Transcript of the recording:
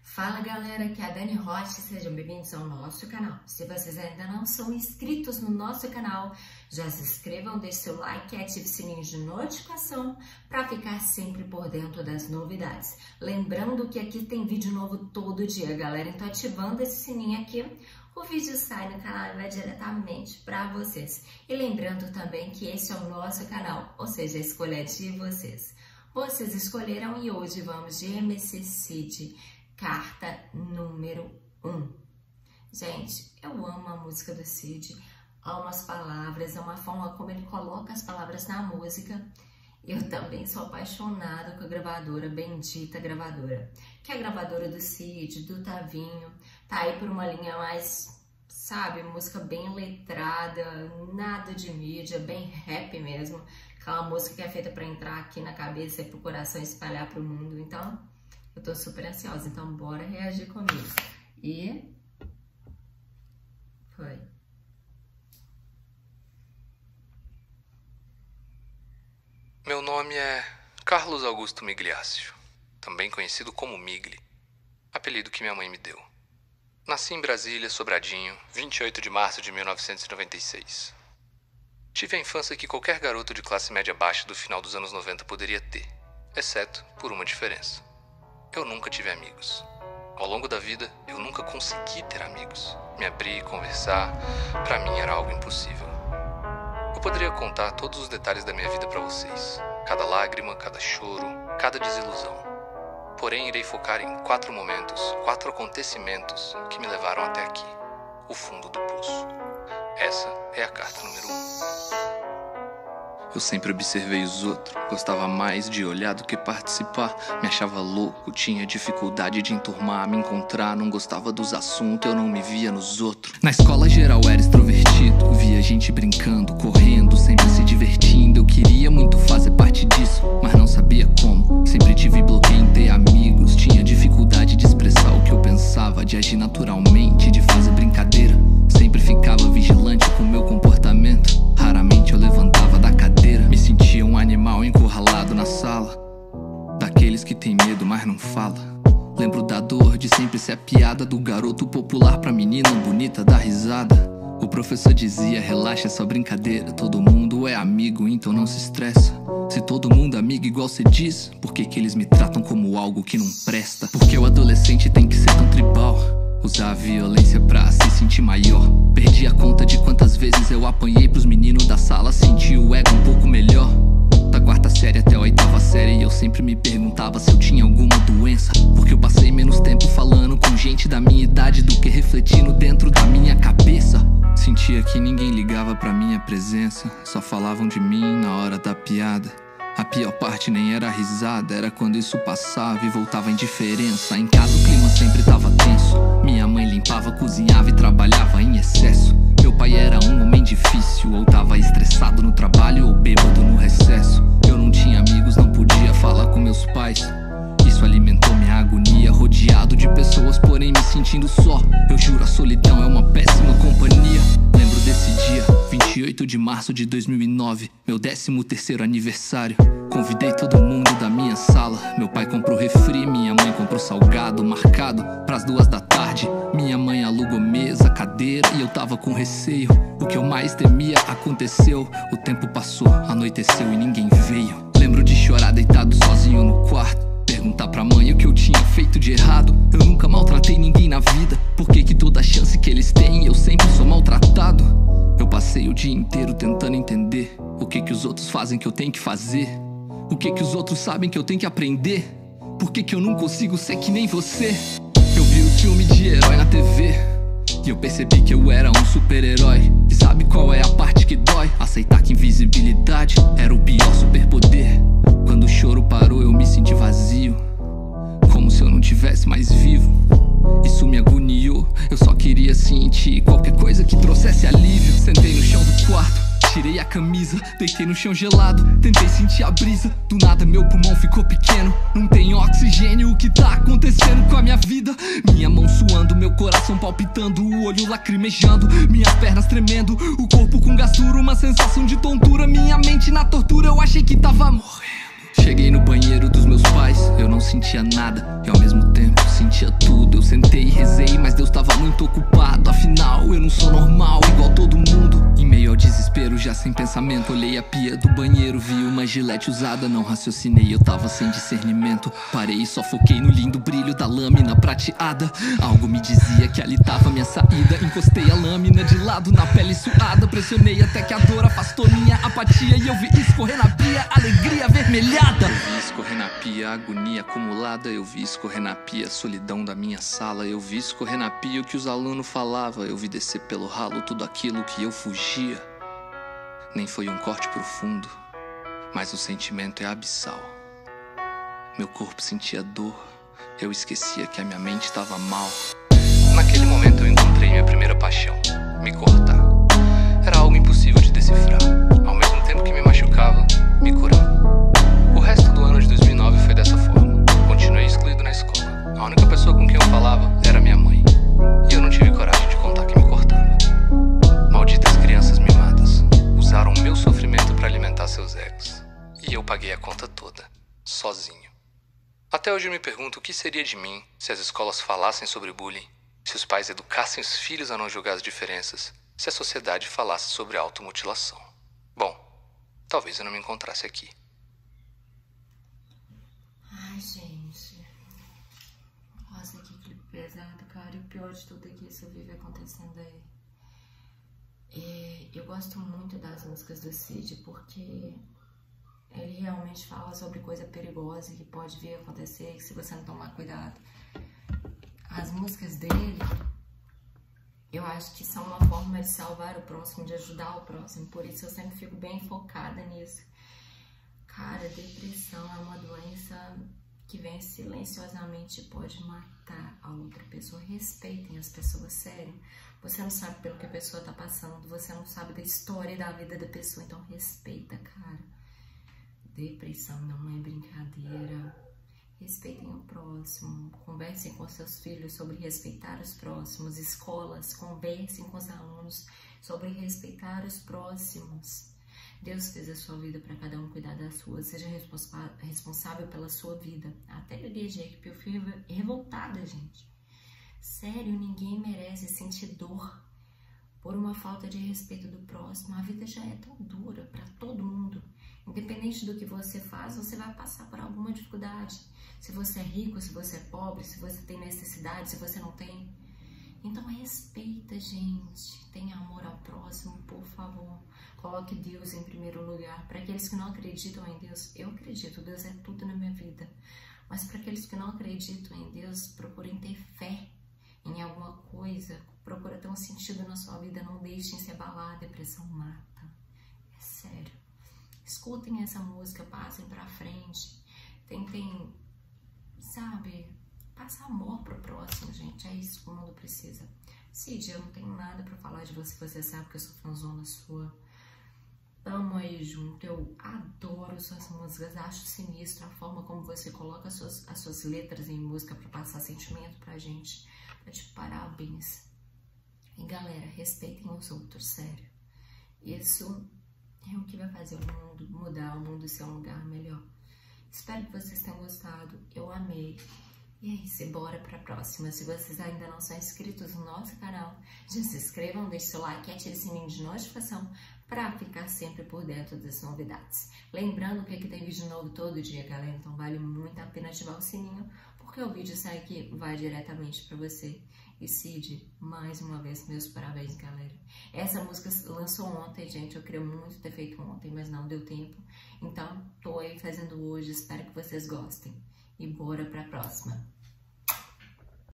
Fala galera, aqui é a Dani Rocha, sejam bem-vindos ao nosso canal. Se vocês ainda não são inscritos no nosso canal, já se inscrevam, deixe seu like e ative o sininho de notificação para ficar sempre por dentro das novidades. Lembrando que aqui tem vídeo novo todo dia, galera, então ativando esse sininho aqui, o vídeo sai no canal e vai diretamente para vocês. E lembrando também que esse é o nosso canal, ou seja, a escolha é de vocês. Vocês escolheram e hoje vamos de MC Cid, carta número 1. Gente, eu amo a música do Cid, amo as palavras, é uma forma como ele coloca as palavras na música. Eu também sou apaixonada com a gravadora, bendita gravadora, que é a gravadora do Cid, do Tavinho, tá aí por uma linha mais, sabe, música bem letrada, nada de mídia, bem rap mesmo, aquela música que é feita para entrar aqui na cabeça e pro coração espalhar pro mundo. Então eu tô super ansiosa, então bora reagir comigo. E foi. Meu nome é Carlos Augusto Migliaccio, também conhecido como Migli, apelido que minha mãe me deu. Nasci em Brasília, Sobradinho, 28 de março de 1996. Tive a infância que qualquer garoto de classe média baixa do final dos anos 90 poderia ter, exceto por uma diferença. Eu nunca tive amigos. Ao longo da vida, eu nunca consegui ter amigos. Me abrir, conversar, pra mim era algo impossível. Eu poderia contar todos os detalhes da minha vida pra vocês. Cada lágrima, cada choro, cada desilusão. Porém, irei focar em 4 momentos, 4 acontecimentos que me levaram até aqui. O fundo do poço. Essa é a carta número 1. Eu sempre observei os outros, gostava mais de olhar do que participar. Me achava louco, tinha dificuldade de enturmar, me encontrar, não gostava dos assuntos, eu não me via nos outros. Na escola geral era extrovertido, via gente brincando, correndo, sempre se divertindo. Eu queria muito fazer parte disso, mas não sabia como. Sempre tive bloqueio em ter amigos, tinha dificuldade de expressar o que eu pensava, de agir naturalmente, de fazer brincadeira. Sempre ficava vigilante com meu comportamento, raramente eu levantava da cadeira. Me sentia um animal encurralado na sala, daqueles que tem medo, mas não fala. Lembro da dor de sempre ser a piada do garoto popular pra menina bonita dar risada. O professor dizia, relaxa, é só brincadeira, todo mundo é amigo, então não se estressa. Se todo mundo é amigo igual cê diz, por que que eles me tratam como algo que não presta? Porque o adolescente tem que ser tão tribal, usar a violência pra se sentir maior. Perdi a conta de quantas vezes eu apanhei pros meninos da sala, senti o ego um pouco melhor. Da 4ª série até a 8ª série eu sempre me perguntava se eu tinha alguma doença, porque eu passei menos tempo falando com gente da minha idade do que refletindo dentro da minha cabeça. Sentia que ninguém ligava pra minha presença, só falavam de mim na hora da piada. A pior parte nem era a risada, era quando isso passava e voltava a indiferença. Em casa o clima sempre tava tenso, minha mãe limpava, cozinhava e trabalhava em excesso. Meu pai era um homem difícil, ou tava estressado no trabalho ou bêbado no recesso. Eu não tinha amigos, não podia falar com meus pais, isso alimentou minha agonia. Rodeado de pessoas, porém me sentindo só. Eu juro, a solidão é uma péssima companhia. Lembro desse dia, 28 de março de 2009, meu 13º aniversário. Convidei todo mundo da minha sala. Meu pai comprou refri, minha mãe comprou salgado, marcado pras 2 da tarde. Minha mãe alugou mesa, cadeira e eu tava com receio. O que eu mais temia aconteceu. O tempo passou, anoiteceu e ninguém veio. Lembro de chorar deitado sozinho no quarto, perguntar pra mãe o que eu tinha feito de errado. Eu nunca maltratei ninguém na vida, por que que toda chance que eles têm eu sempre sou maltratado? Eu passei o dia inteiro tentando entender o que que os outros fazem que eu tenho que fazer, o que que os outros sabem que eu tenho que aprender. Por que que eu não consigo ser que nem você? Eu vi o filme de herói na TV e eu percebi que eu era um super-herói. E sabe qual é a parte que dói? Aceitar que invisibilidade era o pior superpoder. Quando o choro parou eu me senti vazio, como se eu não tivesse mais vivo. Isso me agoniou, eu só queria sentir qualquer coisa que trouxesse alívio. Sentei no chão do quarto, tirei a camisa, deitei no chão gelado, tentei sentir a brisa. Do nada meu pulmão ficou pequeno, não tem oxigênio, o que tá acontecendo com a minha vida? Minha mão suando, meu coração palpitando, o olho lacrimejando, minhas pernas tremendo, o corpo com gás duro, uma sensação de tontura, minha mente na tortura, eu achei que tava morrendo. Cheguei no banheiro dos meus pais, eu não sentia nada e ao mesmo tempo sentia tudo. eu tava muito ocupado. Afinal, eu não sou normal, igual todo mundo. Em meio ao desespero, já sem pensamento, olhei a pia do banheiro, vi uma gilete usada, não raciocinei, eu tava sem discernimento. Parei e só foquei no lindo brilho da lâmina prateada. Algo me dizia que ali tava minha saída. Encostei a lâmina de lado na pele suada, pressionei até que a dor afastou minha apatia. E eu vi escorrer na pia, alegria avermelhada. Eu vi escorrer na pia, agonia acumulada. Eu vi escorrer na pia, a solidão da minha sala. Eu vi escorrer na pia o que os alunos falavam. Eu vi descer pelo ralo tudo aquilo que eu fugia. Nem foi um corte profundo, mas o sentimento é abissal. Meu corpo sentia dor, eu esquecia que a minha mente estava mal. Naquele momento eu encontrei minha primeira paixão, me cortar. Era algo impossível de decifrar. Ao mesmo tempo que me machucava, me curava. O resto do ano de 2009 foi dessa forma. Continuei excluído na escola. A única pessoa com quem eu falava era minha mãe. E eu não tive coragem de contar que me cortava. Malditas crianças mimadas usaram o meu sofrimento para alimentar seus egos. E eu paguei a conta toda, sozinho. Até hoje eu me pergunto o que seria de mim se as escolas falassem sobre bullying, se os pais educassem os filhos a não julgar as diferenças, se a sociedade falasse sobre automutilação. Bom, talvez eu não me encontrasse aqui. Ai, gente. Nossa, que clipe pesado, cara. E o pior de tudo é que isso vive acontecendo aí. Eu gosto muito das músicas do Cid porque ele realmente fala sobre coisa perigosa que pode vir a acontecer se você não tomar cuidado. As músicas dele, eu acho que são uma forma de salvar o próximo, de ajudar o próximo. Por isso eu sempre fico bem focada nisso. Cara, depressão é uma doença que vem silenciosamente e pode matar a outra pessoa. Respeitem as pessoas, sério. Você não sabe pelo que a pessoa tá passando, você não sabe da história e da vida da pessoa, então respeita, cara. Depressão não é brincadeira. Respeitem o próximo, conversem com seus filhos sobre respeitar os próximos. Escolas, conversem com os alunos sobre respeitar os próximos. Deus fez a sua vida para cada um cuidar da sua. Seja responsável pela sua vida. Até gaguejei que eu fui revoltada, gente. Sério, ninguém merece sentir dor por uma falta de respeito do próximo. A vida já é tão dura para todo mundo. Independente do que você faz, você vai passar por alguma dificuldade. Se você é rico, se você é pobre, se você tem necessidade, se você não tem. Então respeita, gente. Tenha amor ao próximo, por favor. Coloque Deus em primeiro lugar. Para aqueles que não acreditam em Deus, eu acredito, Deus é tudo na minha vida. Mas para aqueles que não acreditam em Deus, procurem ter fé em alguma coisa. Procura ter um sentido na sua vida. Não deixem se abalar. A depressão mata. É sério. Escutem essa música, passem pra frente. Tentem, sabe, passar amor pro próximo, gente. É isso que o mundo precisa. Cid, eu não tenho nada pra falar de você. Você sabe que eu sou fãzona sua. Amo aí junto. Eu adoro suas músicas. Acho sinistro a forma como você coloca as suas letras em música pra passar sentimento pra gente. Tá de parabéns. E galera, respeitem os outros, sério. Isso é o que vai fazer o mundo mudar, o mundo ser um lugar melhor. Espero que vocês tenham gostado. Eu amei. E é isso, bora pra próxima. Se vocês ainda não são inscritos no nosso canal, já se inscrevam, deixe seu like e ative o sininho de notificação para ficar sempre por dentro das novidades. Lembrando que aqui tem vídeo novo todo dia, galera, então vale muito a pena ativar o sininho, porque o vídeo sai aqui, vai diretamente para você. E Cid, mais uma vez, meus parabéns, galera. Essa música lançou ontem, gente, eu queria muito ter feito ontem, mas não deu tempo. Então, tô aí fazendo hoje, espero que vocês gostem. E bora pra próxima.